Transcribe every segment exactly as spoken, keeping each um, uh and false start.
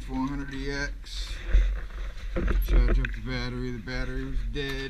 four hundred E X. Charge up the battery. The battery was dead.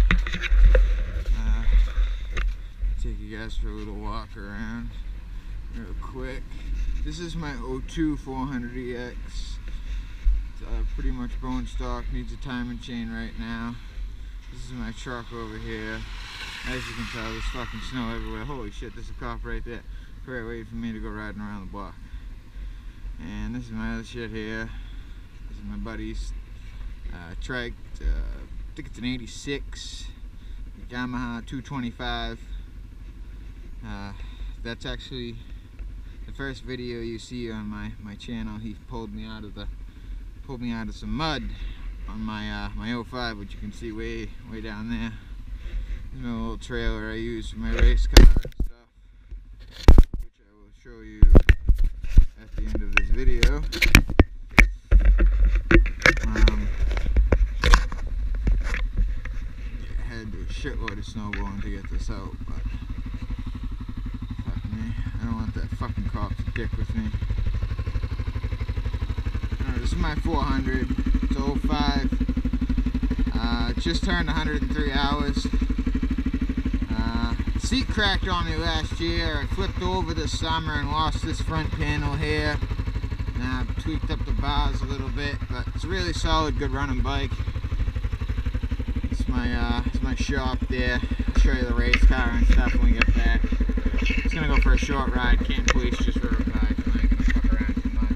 Uh, take you guys for a little walk around real quick. This is my oh two four hundred E X. It's uh, pretty much bone stock, needs a timing chain right now. This is my truck over here. As you can tell, there's fucking snow everywhere. Holy shit, there's a cop right there. Great waiting for me to go riding around the block. And this is my other shit here. This is my buddy's uh, trike. Uh, I think it's an eighty-six Yamaha two twenty-five. Uh, that's actually the first video you see on my my channel. He pulled me out of the pulled me out of some mud on my uh, my oh five, which you can see way way down there. There's my little trailer I use for my race car and stuff, which I will show you at the end of this video. Um, yeah, I had to do a shitload of snow blowing to get this out, but fuck me, I don't want that fucking cop to dick with me. Alright, this is my four hundred. It's oh five. Uh, it just turned one hundred three hours. Uh, seat cracked on me last year. I flipped over this summer and lost this front panel here. Now I've tweaked up the bars a little bit, but it's a really solid, good running bike. It's my uh, it's my shop there. I'll show you the race car and stuff when we get back. It's gonna go for a short ride. Can't police just for a ride. I'm not gonna fuck around too much.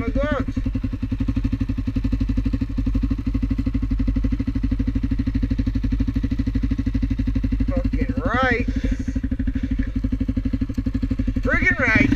my gloves. Fucking right. Friggin' right.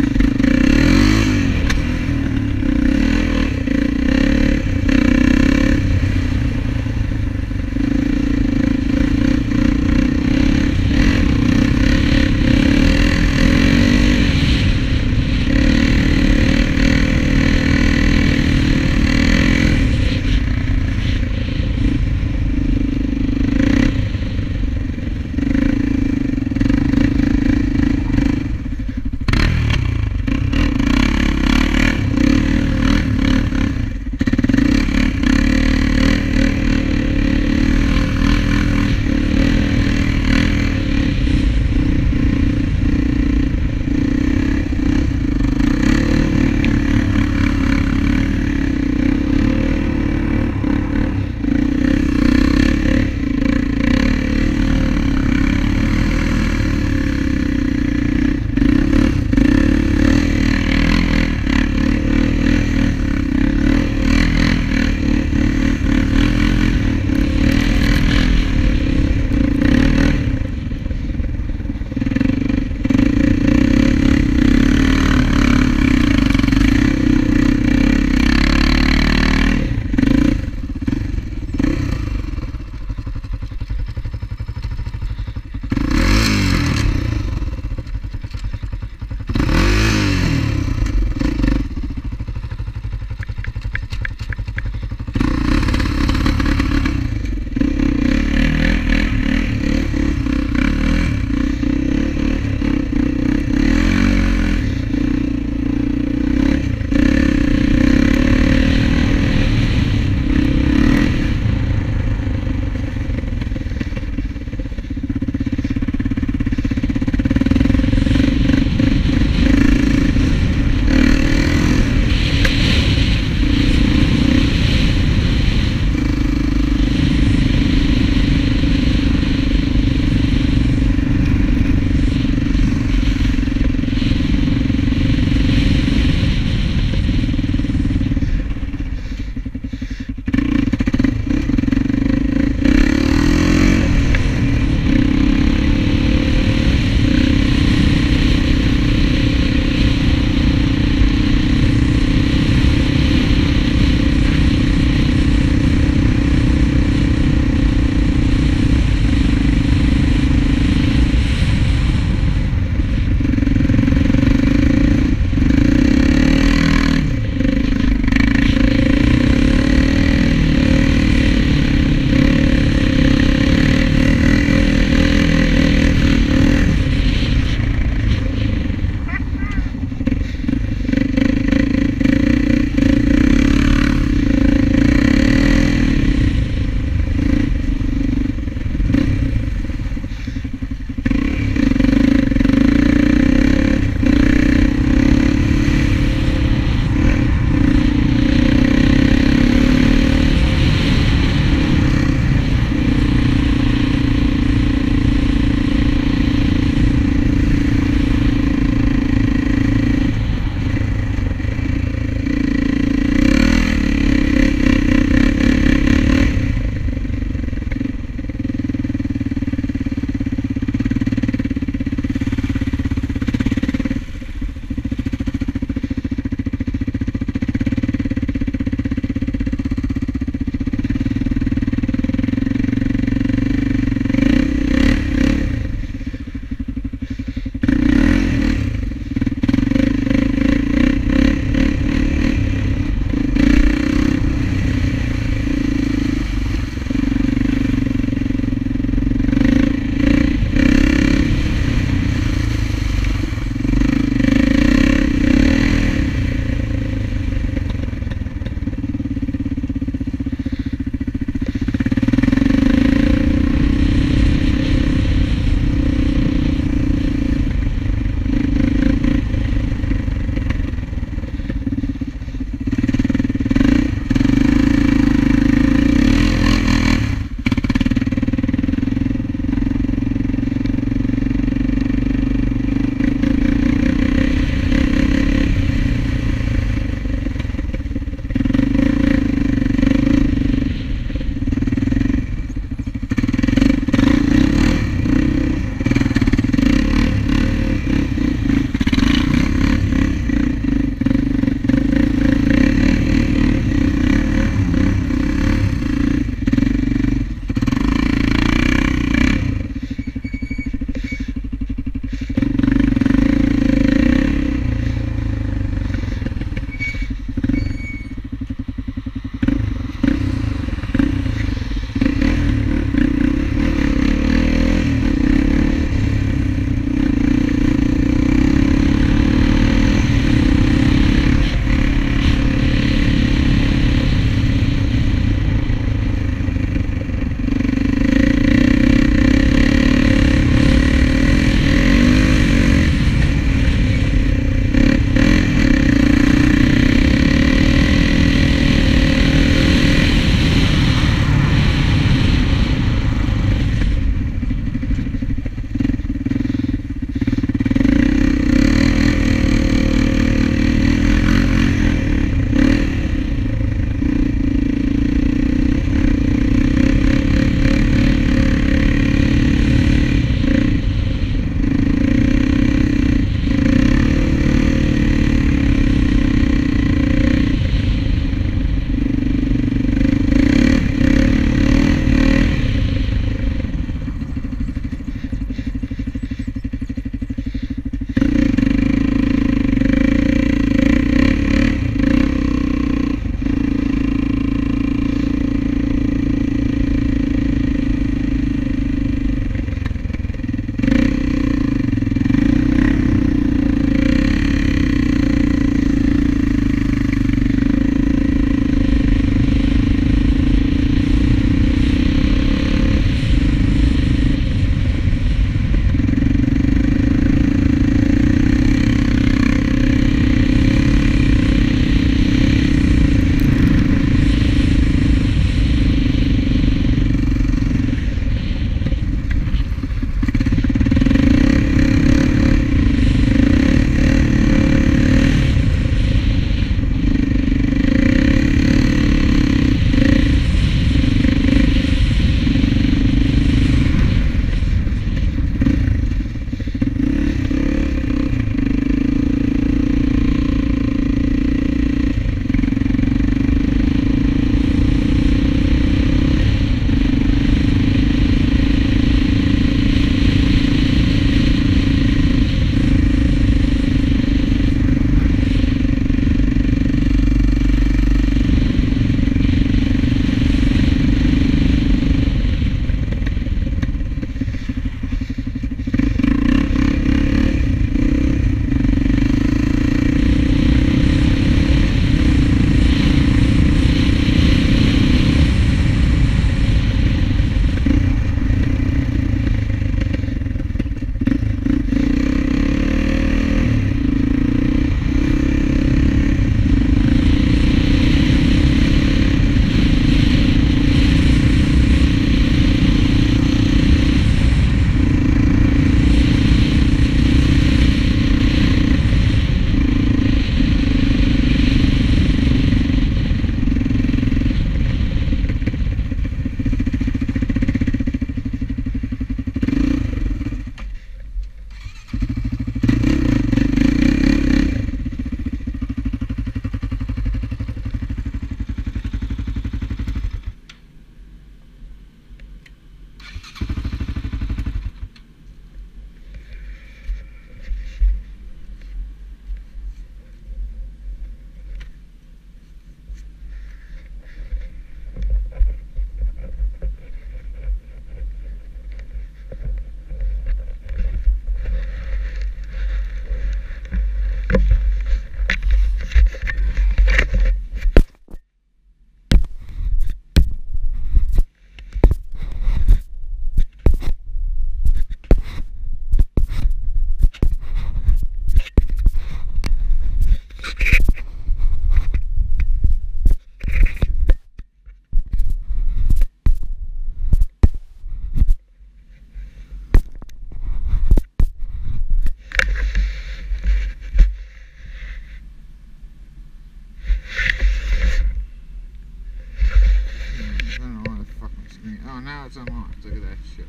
Look at that shit.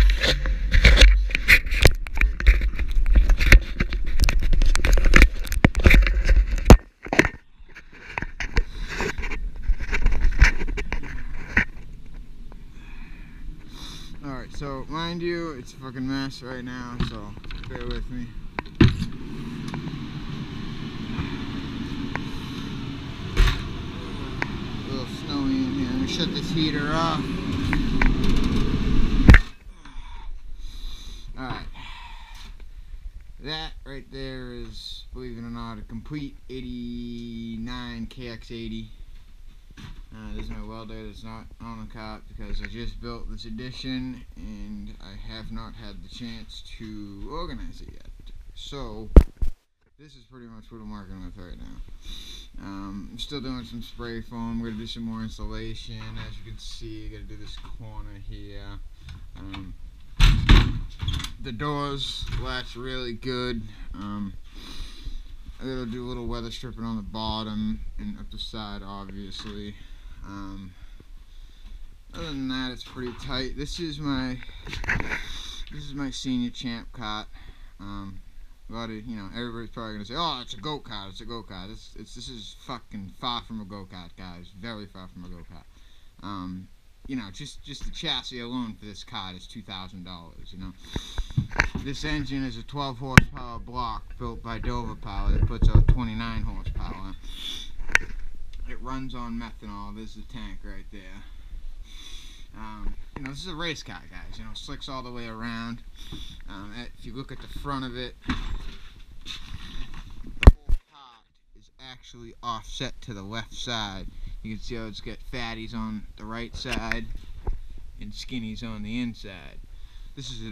Alright, so mind you, it's a fucking mess right now, so bear with me. A little snowy in here. I'm gonna shut this heater off. Alright. That right there is, believe it or not, a complete eighty-nine K X eighty. Uh, this is my welder that's not on the cot because I just built this addition and I have not had the chance to organize it yet. So, this is pretty much what I'm working with right now. Um, I'm still doing some spray foam. We're going to do some more insulation. As you can see, I got to do this corner here. Um, the doors latch really good. Um, I got to do a little weather stripping on the bottom and up the side, obviously. Um, other than that, it's pretty tight. This is my this is my senior champ cot. Um, a lot of, you know, everybody's probably gonna say, "Oh, it's a go kart. It's a go kart." It's it's this is fucking far from a go kart, guys. Very far from a go kart. Um, you know, just just the chassis alone for this cart is two thousand dollars. You know, this engine is a twelve horsepower block built by Dover Power that puts out twenty-nine horsepower. It runs on methanol. There's the tank right there. Um, you know, this is a race car, guys. You know, slicks all the way around. Um, if you look at the front of it, the whole part is actually offset to the left side. You can see how it's got fatties on the right side and skinnies on the inside. This is a